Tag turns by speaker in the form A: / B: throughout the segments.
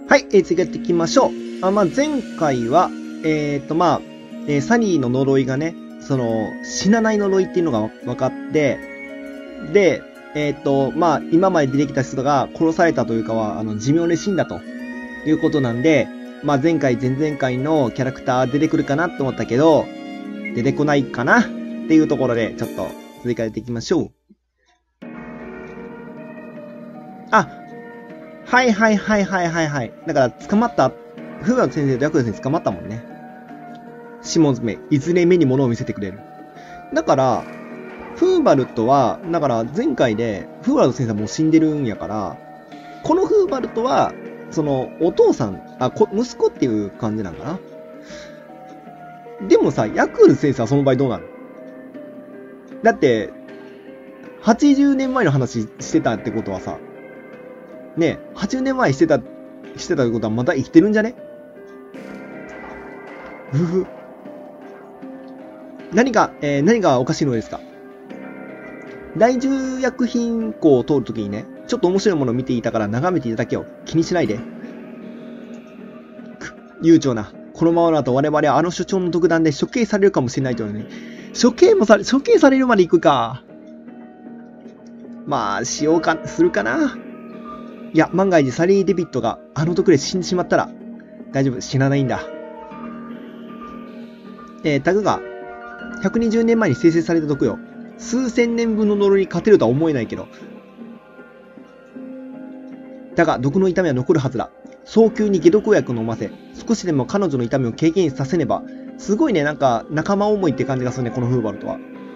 A: はい、次やっていきましょう。前回は、サニーの呪いがね、死なない呪いっていうのが分かって、で、今まで出てきた人が殺されたというかは、寿命で死んだということなんで、前回、前々回のキャラクター出てくるかなと思ったけど、出てこないかなっていうところで、ちょっと追加やっていきましょう。はい。だから、捕まった、フーガの先生とヤクザ先生捕まったもんね。シモンズめ、いずれ目に物を見せてくれる。だから、フーバルトは、だから前回で、フーバルト先生はもう死んでるんやから、このフーバルトは、お父さん、息子っていう感じなんかな。でもさ、ヤクル先生はその場合どうなる？だって、80年前の話してたってことはさ、ねえ、80年前してたってことはまだ生きてるんじゃね？何がおかしいのですか？大重薬品庫を通るときにね、ちょっと面白いものを見ていたから眺めていただけよ。気にしないで。悠長な。このままだと我々は所長の独断で処刑されるかもしれないというね。処刑されるまで行くか。するかな。いや、万が一サリー・デビットが毒で死んでしまったら、大丈夫、死なないんだ。タグが、120年前に生成された毒よ。数千年分の呪いに勝てるとは思えないけど。だが、毒の痛みは残るはずだ。早急に解毒薬を飲ませ、少しでも彼女の痛みを軽減させねば。すごいね、なんか、仲間思いって感じがするね、このフーバルトは。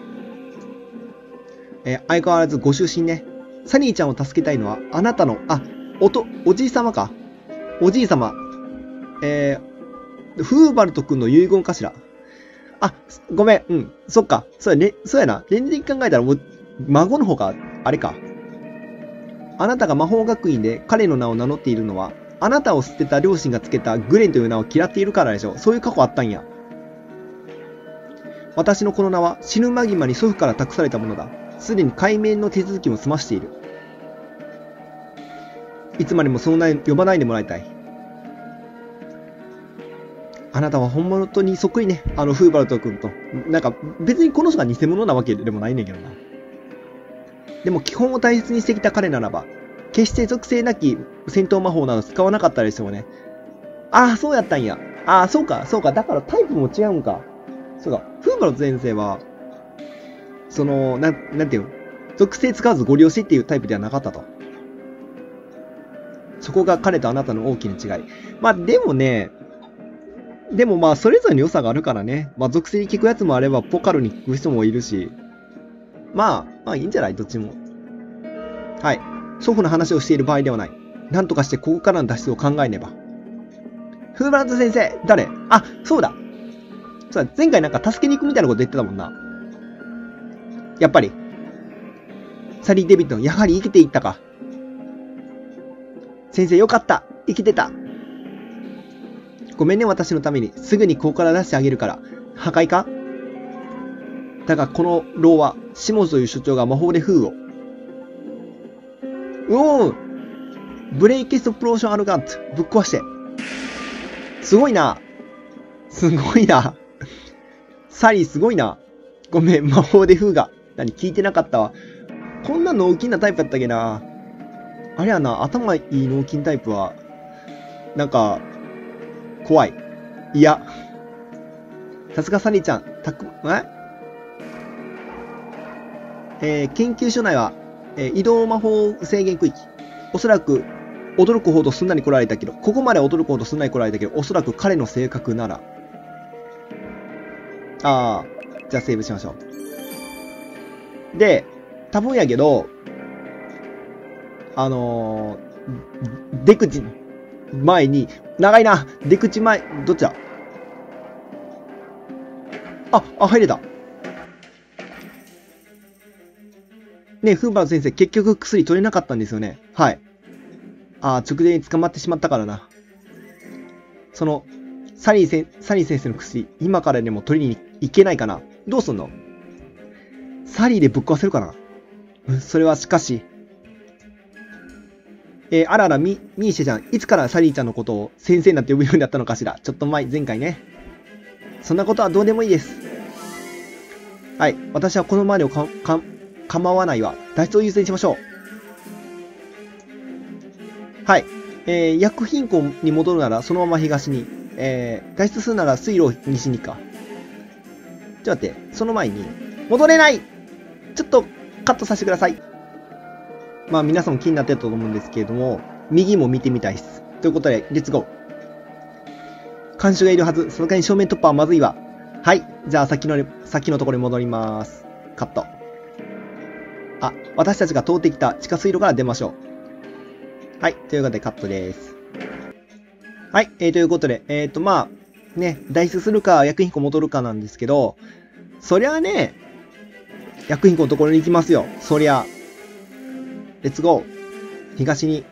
A: 相変わらずご就寝ね。サニーちゃんを助けたいのは、あなたの、おじいさまか。おじいさま。フーバルト君の遺言かしら。ごめん。そっか。そうやな。連的に考えたら、孫の方が、あれか。あなたが魔法学院で彼の名を名乗っているのは、あなたを捨てた両親がつけたグレンという名を嫌っているからでしょ。そういう過去あったんや。私のこの名は死ぬ間際に祖父から託されたものだ。すでに改名の手続きも済ましている。いつまでもその名呼ばないでもらいたい。あなたは本物にそっくりね。フーバルト君と。なんか、別にこの人が偽物なわけでもないねんけどな。でも基本を大切にしてきた彼ならば、決して属性なき戦闘魔法など使わなかったでしょうね。そうやったんや。そうか。だからタイプも違うんか。そうか。フーバルト先生は、なんていうの、属性使わずご利用しっていうタイプではなかったと。そこが彼とあなたの大きな違い。でもそれぞれの良さがあるからね。属性に効くやつもあれば、ポカルに効く人もいるし。いいんじゃない？どっちも。はい。祖父の話をしている場合ではない。なんとかしてここからの脱出を考えねば。フーバルト先生、誰？そうだ。前回なんか助けに行くみたいなこと言ってたもんな。やっぱり。サリー・デビッド、やはり生きていったか。先生よかった。生きてた。ごめんね、私のために。すぐにここから出してあげるから。破壊か？だが、この牢は、シモンズという所長が魔法で封を。ブレイキストプローションアルガント。ぶっ壊して。すごいな。サリーすごいな。ごめん、魔法で封が。聞いてなかったわ。こんな脳筋なタイプやったっけな。あれやな、頭いい脳筋タイプは、なんか、怖い。いや。さすがサニーちゃん。研究所内は、移動魔法制限区域。おそらく、驚くほどすんなり来られたけど、ここまで驚くほどすんなり来られたけど、おそらく彼の性格なら。じゃあセーブしましょう。で、多分やけど、出口前に、長いな。出口前、どっちだ？入れた。ね、フーバー先生、結局薬取れなかったんですよね。はい。直前に捕まってしまったからな。サリー先生の薬、今からでも取りに行けないかな。どうすんの？サリーでぶっ壊せるかな？それはしかし。 あらら、ミーシェちゃん、いつからサリーちゃんのことを先生なんて呼ぶようになったのかしら。ちょっと前回ね。そんなことはどうでもいいです。はい。私はこの周りを構わないわ。脱出を優先しましょう。はい。薬品庫に戻るならそのまま東に。脱出するなら水路を西にか。ちょっと待って。その前に。戻れない！ちょっとカットさせてください。まあ皆さんも気になってると思うんですけれども、右も見てみたいです。ということで、レッツゴー。監修がいるはず。さすがに正面突破はまずいわ。はい。じゃあ先のところに戻ります。カット。あ、私たちが通ってきた地下水路から出ましょう。はい。ということでカットです。はい。ということで、まあ、ね、脱出するか薬品庫戻るかなんですけど、そりゃあね、薬品庫のところに行きますよ。そりゃ。レッツゴー。東に。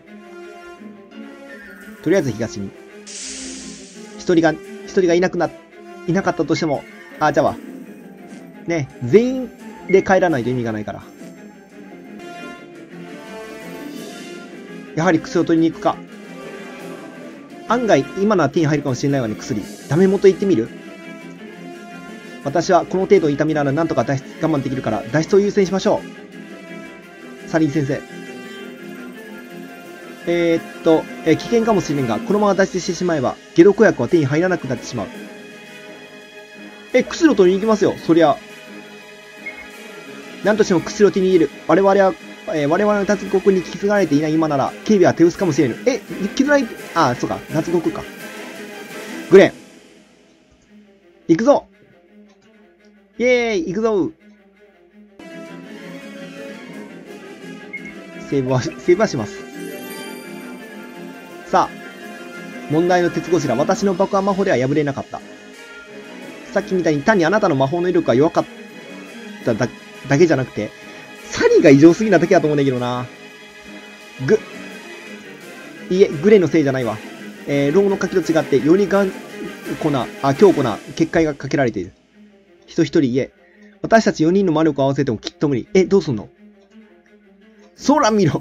A: とりあえず東に。一人がいなかったとしても、じゃあね、全員で帰らないと意味がないから。やはり薬を取りに行くか。案外、今なら手に入るかもしれないわね、薬。ダメ元行ってみる？私はこの程度痛みならなんとか我慢できるから、脱出を優先しましょう。サリー先生。危険かもしれんが、このまま脱出してしまえば、解毒薬は手に入らなくなってしまう。薬を取りに行きますよ、そりゃ。なんとしても薬を手に入れる。我々の脱獄に気づかれていない今なら、警備は手薄かもしれぬ。気づかれて、そうか、脱獄か。グレン。行くぞ！イェーイ！行くぞ！セーブはします。さあ、問題の鉄柱、私の爆破魔法では破れなかった。さっきみたいに単にあなたの魔法の威力が弱かっただけじゃなくて、サリーが異常すぎなだけだと思うんだけどな。いいえ、グレのせいじゃないわ。ローの書きと違って、より強固な結界がかけられている。人一人いえ。私たち4人の魔力を合わせてもきっと無理。どうすんの？そら見ろ。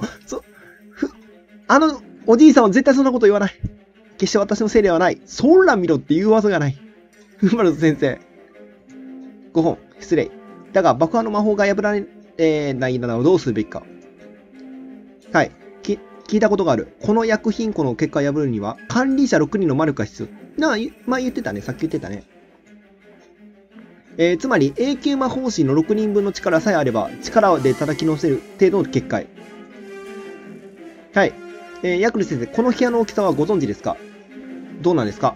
A: おじいさんは絶対そんなこと言わない。決して私のせいではない。そら見ろっていう技がない。フンバルト先生。5本、失礼。だが、爆破の魔法が破られないならどうするべきか。はい。聞いたことがある。この薬品庫の結果を破るには、管理者6人の魔力が必要。言ってたね。さっき言ってたね。つまり、永久魔法師の6人分の力さえあれば、力で叩きのせる程度の結界。はい。ヤクル先生、この部屋の大きさはご存知ですか？どうなんですか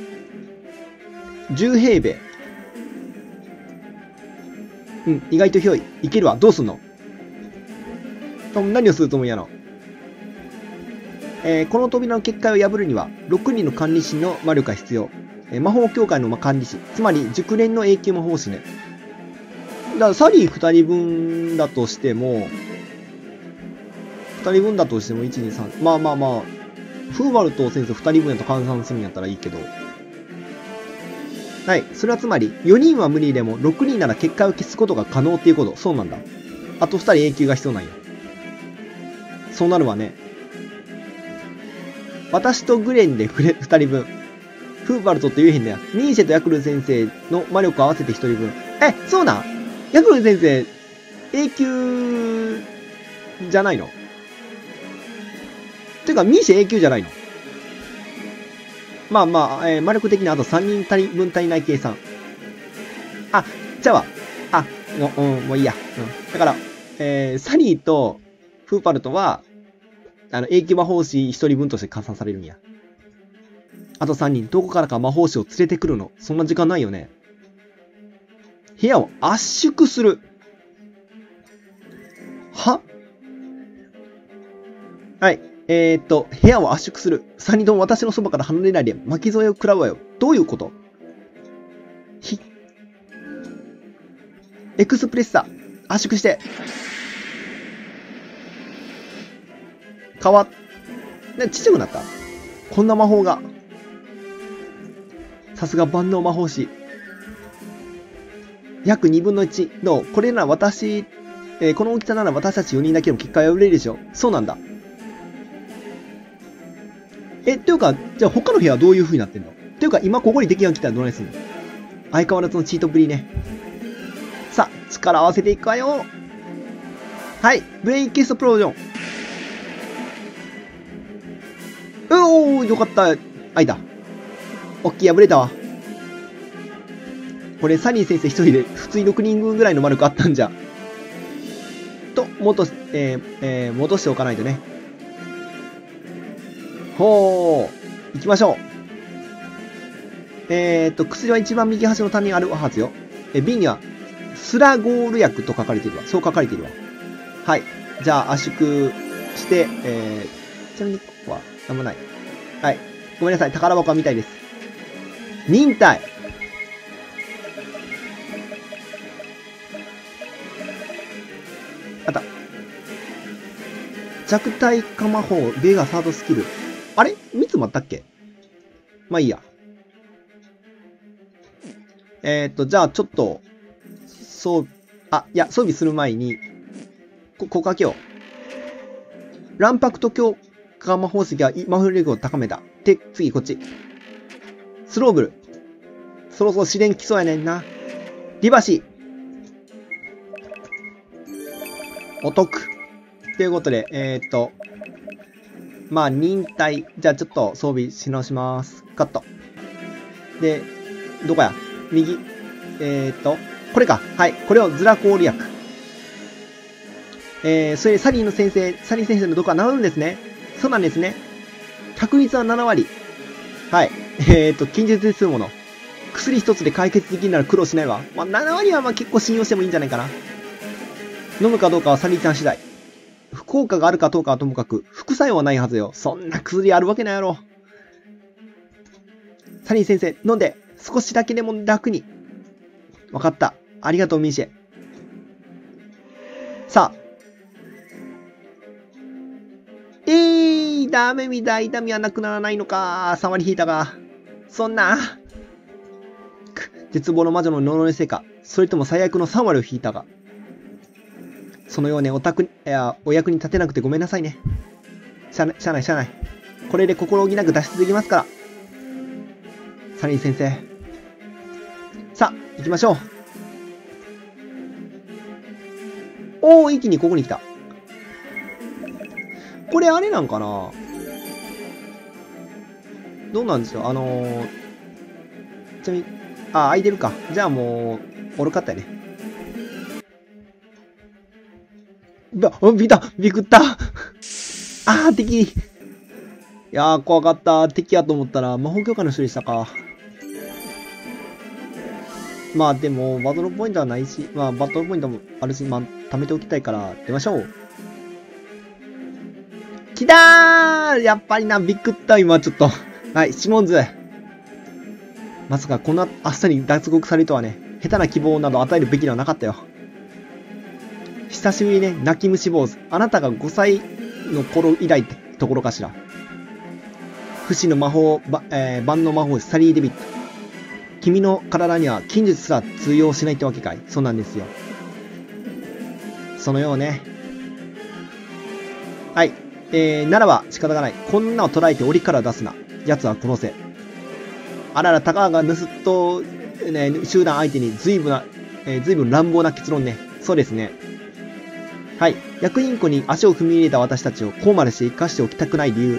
A: ？10平米。意外と広い。いけるわ。どうすんの？何をすると思うやの？この扉の結界を破るには、6人の管理士の魔力が必要。魔法協会の管理士。つまり、熟練の永久魔法師ね。だから、サリー2人分だとしても、1人だとしても、1、2、3。まあ。フーバルト先生2人分やと換算するんやったらいいけど。はい。それはつまり、4人は無理でも、6人なら結界を消すことが可能っていうこと。そうなんだ。あと2人永久が必要なんや。そうなるわね。私とグレンで2人分。フーバルトって言えへんねや。ミーシェとヤクル先生の魔力を合わせて1人分。そうなん？ヤクル先生、永久じゃないの？てか、ミーシェ永久じゃないの？魔力的にあと3人分足りない計算。じゃあ、もういいや。だから、サリーとフーパルトは、永久魔法師1人分として換算されるんや。あと3人、どこからか魔法師を連れてくるの。そんな時間ないよね。部屋を圧縮する。はい。部屋を圧縮する。3人とも私のそばから離れないで巻き添えを食らうわよ。どういうこと？エクスプレッサー。圧縮して。ちっちゃくなった？こんな魔法が。さすが万能魔法師。約2分の1。どう？これならこの大きさなら私たち4人だけでも結界を破れるでしょ。そうなんだ。 っていうか、じゃあ他の部屋はどういう風になってんの？っていうか、今ここに敵が来たらどないすんの？相変わらずのチートぶりね。さあ、力合わせていくわよ。はい、ブレインキストプロージョン。おー、よかった。開いた。オッケー、破れたわ。これ、サニー先生一人で普通に6人分ぐらいの丸くあったんじゃ。と、戻しておかないとね。ほー。行きましょう。薬は一番右端の棚にあるはずよ。瓶には、スラゴール薬と書かれているわ。そう書かれているわ。はい。じゃあ、圧縮して、ちなみに、ここは、なんもない。はい。ごめんなさい。宝箱はみたいです。忍耐。あった。弱体化魔法、ベガサードスキル。あれ ?3 つもあったっけ？まあいいや。じゃあちょっと、いや、装備する前に、ここかけよう。卵白と強化魔法石が魔法力を高めた。で、次こっち。スローブル。そろそろ試練来そうやねんな。リバシー。お得。ということで、まあ、忍耐。じゃあちょっと装備し直します。カット。で、どこや？右。これか。はい。これをズラコール薬。それでサリー先生の毒は治るんですね。そうなんですね。確率は7割。はい。近日でするもの。薬一つで解決できるなら苦労しないわ。まあ、7割はまあ結構信用してもいいんじゃないかな。飲むかどうかはサリーちゃん次第。効果があるかどうかはともかく、副作用はないはずよ。そんな薬あるわけないやろ。サリー先生、飲んで、少しだけでも楽に。わかった。ありがとう、ミシェ。さあ。ダメみだ。痛みはなくならないのか。3割引いたが。そんな。絶望の魔女の呪いのせいか。それとも最悪の3割を引いたが。そのようね、お役に立てなくてごめんなさいね。しゃあない。これで心置きなく脱出できますから。サリー先生。さあ、行きましょう。おー、一気にここに来た。これあれなんかな？どうなんですよ。ちなみに、空いてるか。じゃあもう、おるかったよね。ビクった。敵。いやー、怖かった。敵やと思ったら、魔法強化の人でしたか。まあでも、バトルポイントはないし、まあバトルポイントもあるし、まあ、貯めておきたいから、出ましょう。来たー！やっぱりな、ビクった、今ちょっと。はい、シモンズ。まさかこんなあっさり脱獄されるとはね、下手な希望など与えるべきではなかったよ。久しぶりね、泣き虫坊主。あなたが5歳の頃以来ってところかしら。不死の魔法、万能魔法師サリー・デビット。君の体には禁術すら通用しないってわけかい。そうなんですよ。そのようね。はい。ならば仕方がない。こんなを捕らえて檻から出すな。奴は殺せ。あらら、高川が盗っ人、ね、集団相手に随分乱暴な結論ね。そうですね。はい。役員庫に足を踏み入れた私たちをこうまでして生かしておきたくない理由。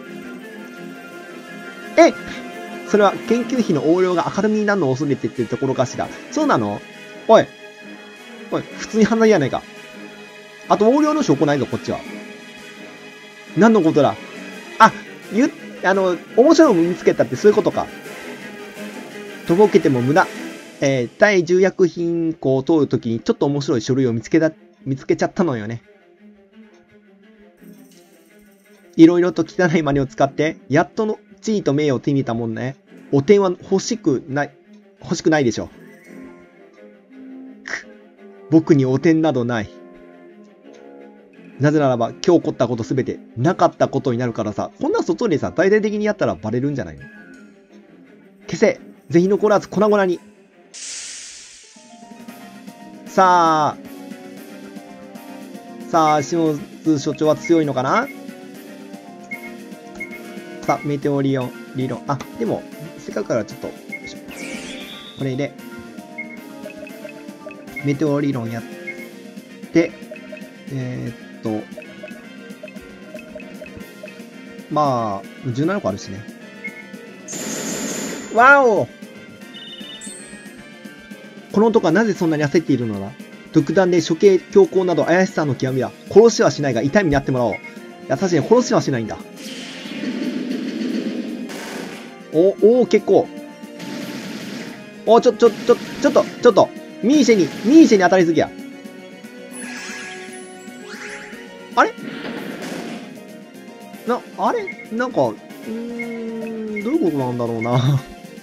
A: それは研究費の横領が明るみになるのを恐れてってるところかしら。そうなの？おい、普通に犯罪やないか。あと横領の証拠ないぞ、こっちは。何のことだ？面白いもの見つけたってそういうことか。とぼけても無駄。対重薬品庫を通るときにちょっと面白い書類を見つけちゃったのよね。いろいろと汚い真似を使って、やっとの地位と名誉を手に入れたもんね。お点は欲しくないでしょ。僕にお点などない。なぜならば今日起こったことすべてなかったことになるからさ。こんな外でさ、大々的にやったらバレるんじゃないの？消せ。ぜひ残らず粉々に。さあ、シモズ所長は強いのかな？ さあ、メテオリオン、理論。あ、でも、せっかくからちょっと、よいしょ。これで、メテオ理論やって、まあ、17個あるしね。わお！この男はなぜそんなに焦っているのだ？独断で処刑強行など怪しさの極みだ。殺しはしないが痛い目に遭ってもらおう。優しいね、殺しはしないんだ。お、結構。ちょっと、ミーシェに当たりすぎや。あれあれなんか、どういうことなんだろうな。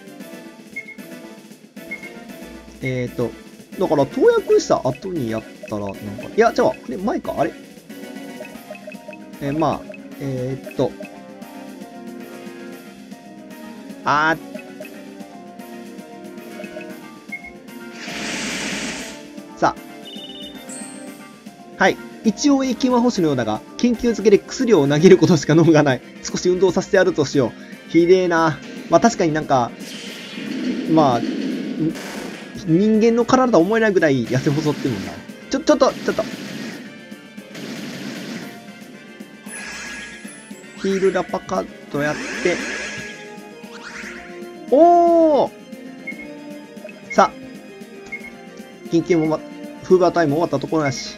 A: だから、投薬した後にやったら、なんか、いや、じゃあ、前か、あれまあ、さあ。はい。一応、駅魔星のようだが、研究付けで薬を投げることしか能がない。少し運動させてやるとしよう。ひでえな。まあ、確かになんか、まあ、人間の体と思えないぐらい痩せ細ってるもんな。ちょっと。ヒールラパカットやって。おー！さあ。緊急もフーバータイム終わったところだし。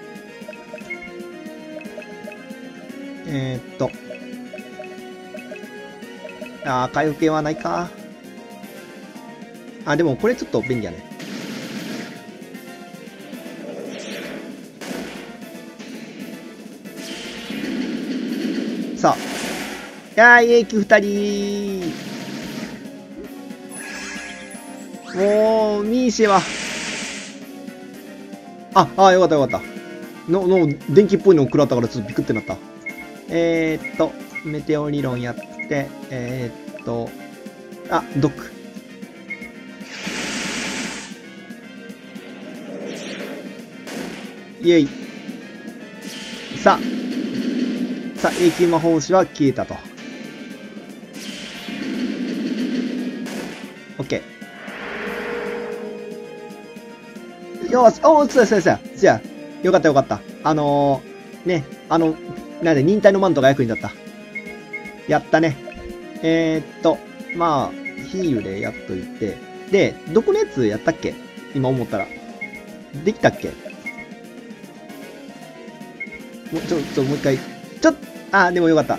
A: 回復系はないか。でもこれちょっと便利やね。さあ。永久2人。もう、ミーシェは。よかった。電気っぽいのを食らったからちょっとビクってなった。メテオ理論やって、ドック。イェイ。さあ、永久魔法師は消えたと。オッケー。よし、そうや。よかった。なんで忍耐のマントが役に立った。やったね。まあ、ヒールでやっといて。で、どこのやつやったっけ？今思ったら。できたっけ？もう一回。でもよかった。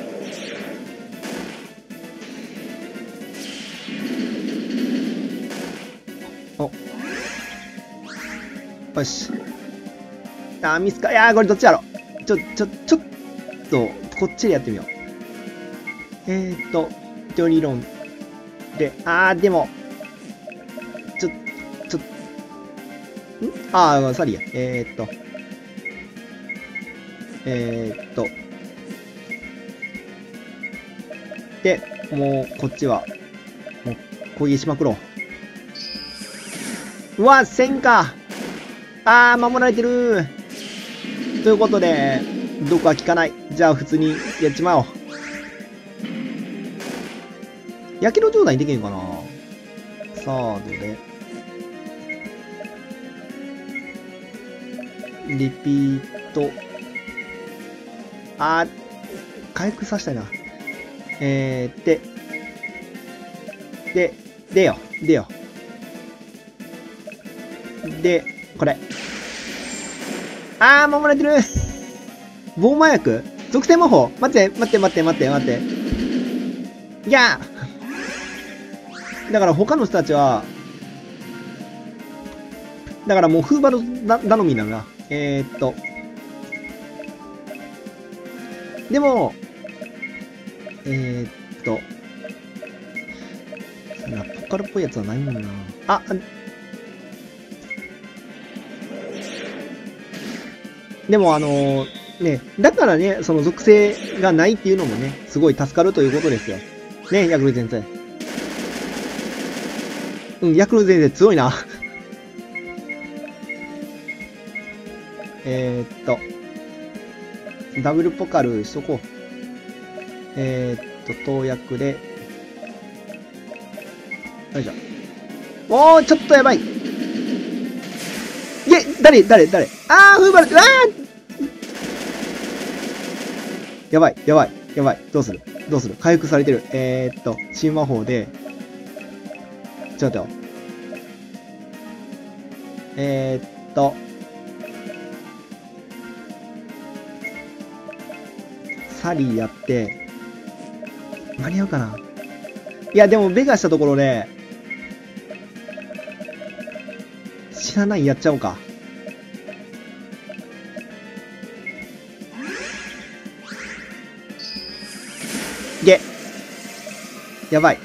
A: よし。ミスか。これどっちやろ。ちょっと、こっちでやってみよう。一応理論で、でも、サリや。で、もう、こっちは、もう、攻撃しまくろう。うわ、1000か。守られてる。ということで、毒は効かない。じゃあ、普通にやっちまおう。やけど状態にできんかな。サードで。リピート。回復させたいな。出よ。で、これ。守られてる。防魔薬属性魔法待って。いやだから他の人たちは、だからもうフーバル頼みなのな。でも、ポカルっぽいやつはないもんな。でもだからね、その属性がないっていうのもね、すごい助かるということですよ。ね、ヤクル先生。ヤクル先生強いな。ダブルポカルしとこう。 投薬で。よいしょ。おー、ちょっとやばい。誰あー、フーバル、あーやばい。どうする回復されてる。新魔法で、ちょっと待ってよ。サリーやって、間に合うかな。いや、でも、ベガしたところで、知らないやっちゃおうか。やばい。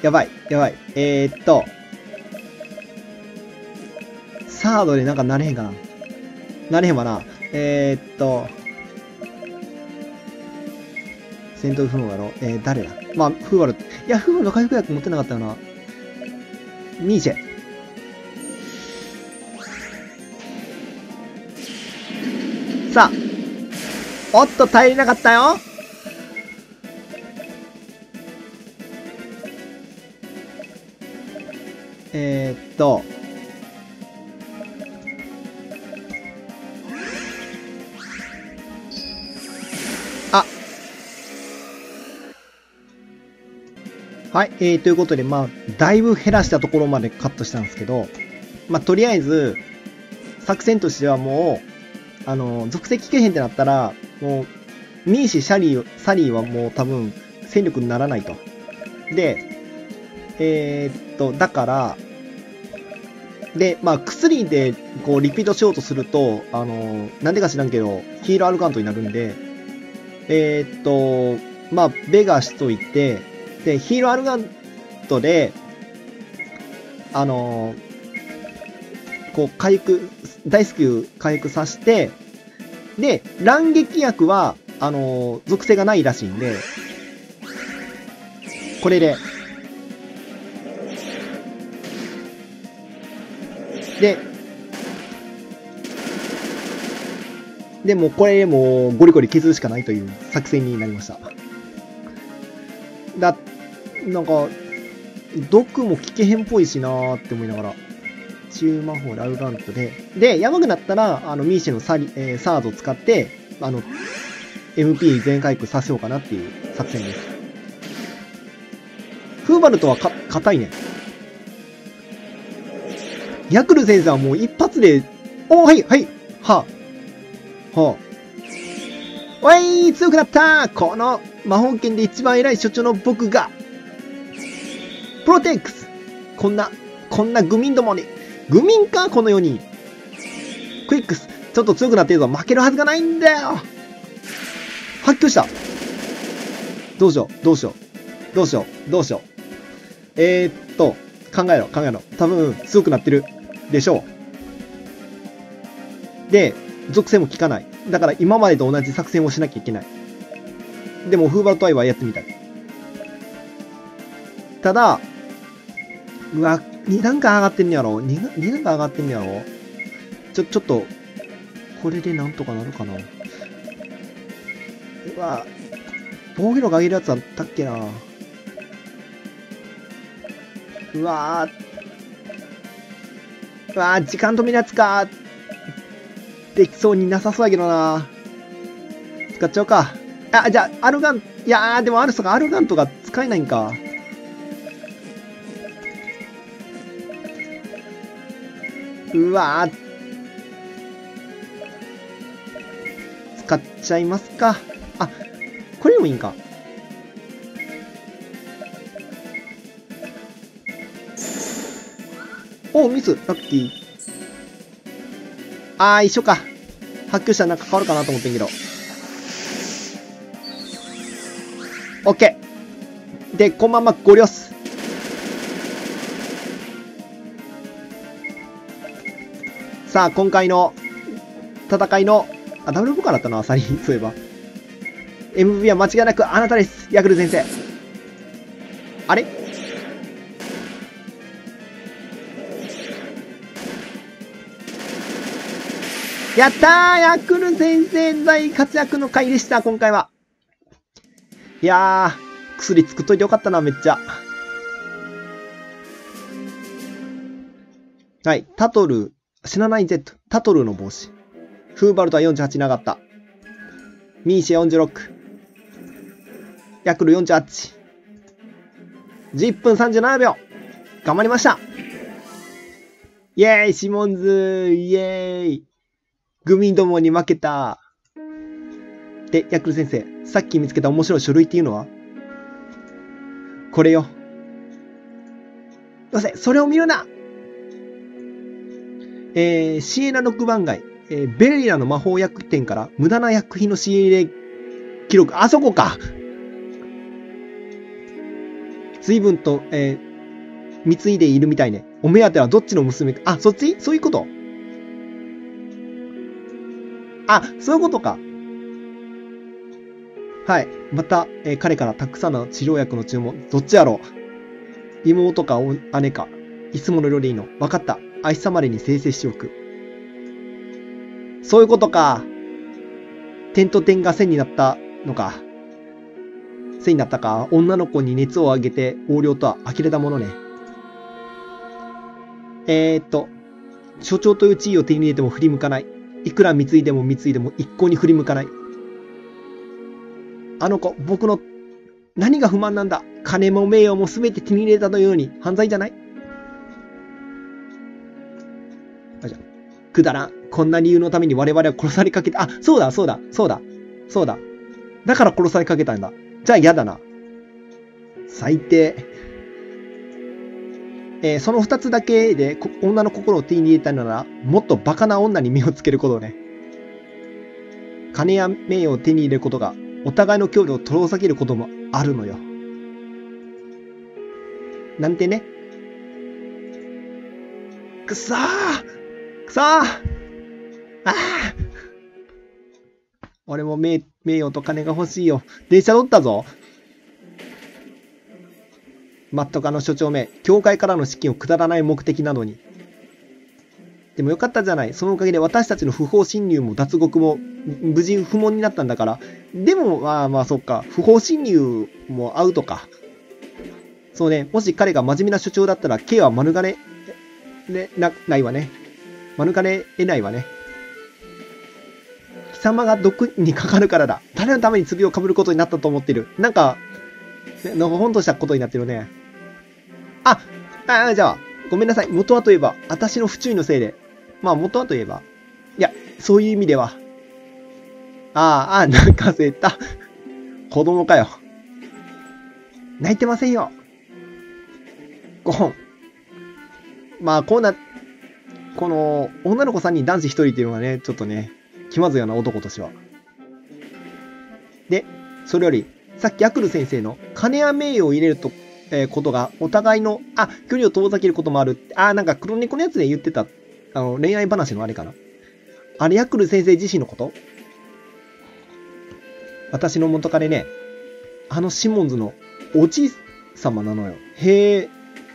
A: サードでなんかなれへんかな。なれへんわな。戦闘不能だろ。誰だ。まあ、フーバル。いや、フーバルの回復薬持ってなかったよな。ニーチェ。さあ。おっと、耐えれなかったよ。はい、ということで、まあ、だいぶ減らしたところまでカットしたんですけど、まあ、とりあえず、作戦としてはもう、属性効けへんってなったら、もう、ミーシ、サリーはもう多分、戦力にならないと。で、だから、で、まあ、薬で、こう、リピートしようとすると、なんでか知らんけど、ヒールアルカントになるんで、まあ、ベガしといて、で、ヒールアルガントで、こう、回復、大スキル回復させて、で、乱撃薬は、属性がないらしいんで、これで、でもこれもうゴリゴリ削るしかないという作戦になりました。なんか、毒も効けへんっぽいしなーって思いながら。中魔法、ラウガントで、やばくなったら、ミーシェのサードを使って、MP 全回復させようかなっていう作戦です。フーバルトは硬いね。ヤクル先生はもう一発で、はい、はあ、おい、強くなった。この魔法剣で一番偉い所長の僕が、プロテックス。こんな愚民どもに。愚民かこの4人。クイックス。ちょっと強くなってるぞ。負けるはずがないんだよ。発狂した。どうしよう。考えろ。多分、強くなってる。でしょう。で、属性も効かない。だから今までと同じ作戦をしなきゃいけない。でも、フーバルトアイはやってみたい。ただ、うわ、2段階上がってんねやろ 2 段階上がってんねやろちょっと、これでなんとかなるかな。うわ、防御力上げるやつあったっけな。うわー、時間止めるやつか。できそうになさそうやけどな。使っちゃおうか。じゃあ、アルガン、いやー、でもアルガントが使えないんか。うわー。使っちゃいますか。これでもいいんか。ミス。ラッキー。一緒か。発狂したらなんか変わるかなと思ってんけど。オッケー。で、このままゴリ押す。さあ、今回の戦いの、ダブルボカだったな、サリー、そういえば。MVP は間違いなくあなたです、ヤクル先生。あれやったー、ヤクル先生大活躍の回でした、今回は。いや薬作っといてよかったな、めっちゃ。はい。タトル、死なない Z、タトルの帽子。フーバルトは48に上がった。ミーシェ46。ヤクル48。10分37秒。頑張りました。イェーイ、シモンズ、イェーイ。グミどもに負けた。で、ヤクル先生、さっき見つけた面白い書類っていうのはこれよ。よせ、それを見るな。シエナ6番街、ベリラの魔法薬店から無駄な薬品の仕入れ記録。あそこか。随分と、貢いでいるみたいね。お目当てはどっちの娘か。あ、そっち？そういうこと？あ、そういうことか。はい。また、彼からたくさんの治療薬の注文。どっちやろう？妹か姉か。いつもの量でいいの。わかった。明日までに生成しておく。そういうことか。点と点が線になったのか。線になったか。女の子に熱を上げて横領とは呆れたものね。所長という地位を手に入れても振り向かない。いくら貢いでも貢いでも一向に振り向かない。あの子、僕の何が不満なんだ。金も名誉も全て手に入れたというのに犯罪じゃない？くだらん。こんな理由のために我々は殺されかけた。あ、そうだ。だから殺されかけたんだ。じゃあ嫌だな。最低。その二つだけで女の心を手に入れたなら、もっとバカな女に目をつけることね。金や名誉を手に入れることが、お互いの距離を遠ざけることもあるのよ。なんてね。くそーああ俺も名誉と金が欲しいよ。電車乗ったぞ。マットカの所長め、教会からの資金をくだらない目的なのに。でもよかったじゃない。そのおかげで私たちの不法侵入も脱獄も無事不問になったんだから。でも、まあそっか。不法侵入もアウトか。そうね。もし彼が真面目な所長だったら、K は免れ、ないわね。免れ得ないわね。貴様が毒にかかるからだ。誰のために罪を被ることになったと思ってる。なんか、のほほんとしたことになってるね。じゃあ、ごめんなさい。元はといえば、私の不注意のせいで。まあ、元はといえば。いや、そういう意味では。泣かせた。子供かよ。泣いてませんよ。5本。まあ、この、女の子3人、男子1人っていうのがね、ちょっとね、気まずいような男としては。で、それより、さっきヤクル先生の金や名誉を入れると、ことがお互いの、距離を遠ざけることもある。なんか黒猫のやつで言ってた、恋愛話のあれかな。あれ、ヤクル先生自身のこと？私の元彼ね、シモンズのおじい様なのよ。へえ。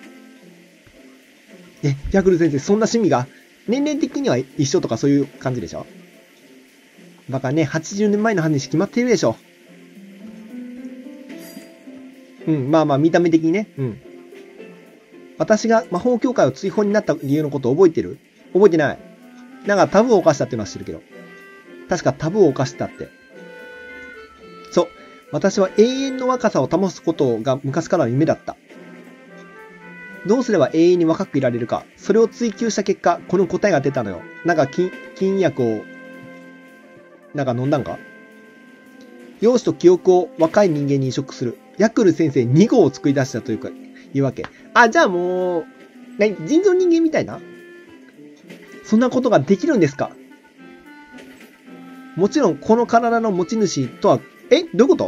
A: ヤクル先生、そんな趣味が、年齢的には一緒とかそういう感じでしょ？バカね、80年前の話決まってるでしょ。まあ見た目的にね。私が魔法協会を追放になった理由のことを覚えてる？覚えてない。なんかタブーを犯したっていうのは知ってるけど。確かタブーを犯したって。そう。私は永遠の若さを保つことが昔からの夢だった。どうすれば永遠に若くいられるか。それを追求した結果、この答えが出たのよ。なんか禁薬を、なんか飲んだんか？容姿と記憶を若い人間に移植する。ヤクル先生2号を作り出したというわけ。じゃあもう、人造人間みたいな？そんなことができるんですか？もちろん、この体の持ち主とは、どういうこと？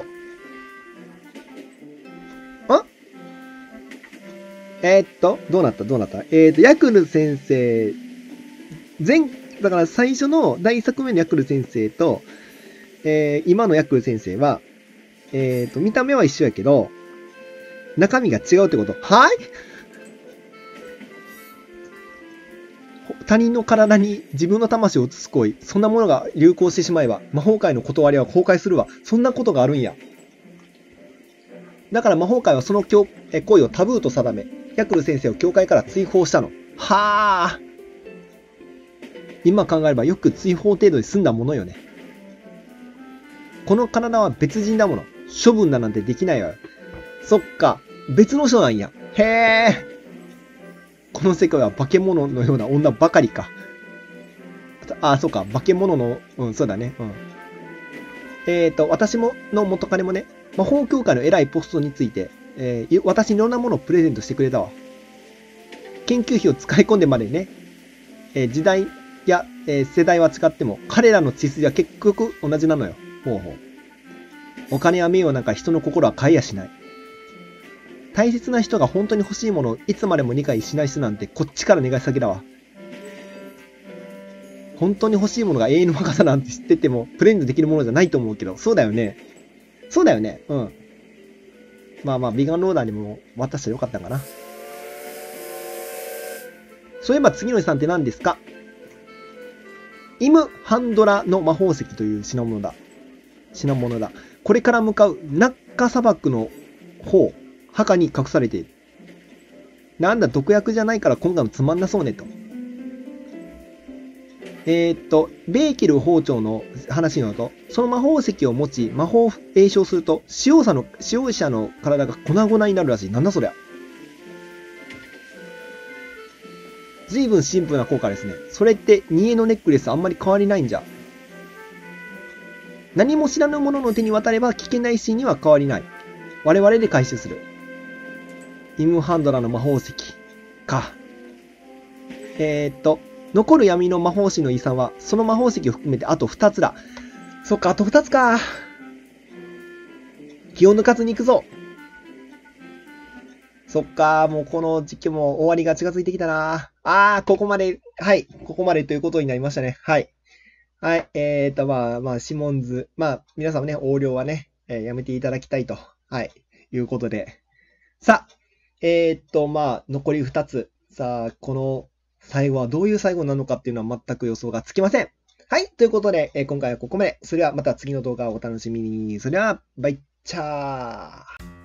A: どうなったヤクル先生、だから最初の第一作目のヤクル先生と、今のヤクル先生は、見た目は一緒やけど、中身が違うってこと。はい？他人の体に自分の魂を移す行為、そんなものが流行してしまえば、魔法界の断りは崩壊するわ。そんなことがあるんや。 だから魔法界はその行為をタブーと定め、ヤクル先生を教会から追放したの。はあ。今考えればよく追放程度で済んだものよね。この体は別人だもの。処分だなんてできないわよ。そっか。別の人なんや。へえ。この世界は化け物のような女ばかりか。あ、そうか。化け物の、そうだね。私の元彼もね、魔法協会の偉いポストについて、私にいろんなものをプレゼントしてくれたわ。研究費を使い込んでまでね、時代や、世代は違っても、彼らの血筋は結局同じなのよ。ほうほう。お金は名誉なんか人の心は買いやしない。大切な人が本当に欲しいものをいつまでも理解しない人なんてこっちから願い先だわ。本当に欲しいものが永遠の若さなんて知っててもプレゼントできるものじゃないと思うけど、そうだよね。そうだよね。うん。まあまあ、ビガンローダーにも渡したらよかったかな。そういえば次の遺産って何ですか？イム・ハンドラの魔法石という品物だ。これから向かうナッカ砂漠の方、墓に隠されている。なんだ、毒薬じゃないから今回もつまんなそうねと。ベーキル包丁の話によると、その魔法石を持ち、魔法を詠唱すると、使用者の体が粉々になるらしい。なんだそりゃ。随分シンプルな効果ですね。それって、ニエのネックレスあんまり変わりないんじゃ。何も知らぬ者の手に渡れば危険な石には変わりない。我々で回収する。イムハンドラの魔法石。か。残る闇の魔法師の遺産は、その魔法石を含めてあと2つだ。そっか、あと2つか。気を抜かずに行くぞ。そっか、もうこの時期も終わりが近づいてきたな。ここまで、はい、ここまでということになりましたね。はい。はい、まあ、シモンズ、まあ、皆さんもね、横領はね、やめていただきたいと、はい、いうことで。さあ、まあ、残り2つ。さあ、この最後はどういう最後なのかっていうのは全く予想がつきません。はい、ということで、今回はここまで。それではまた次の動画をお楽しみに。それでは、バイチャー。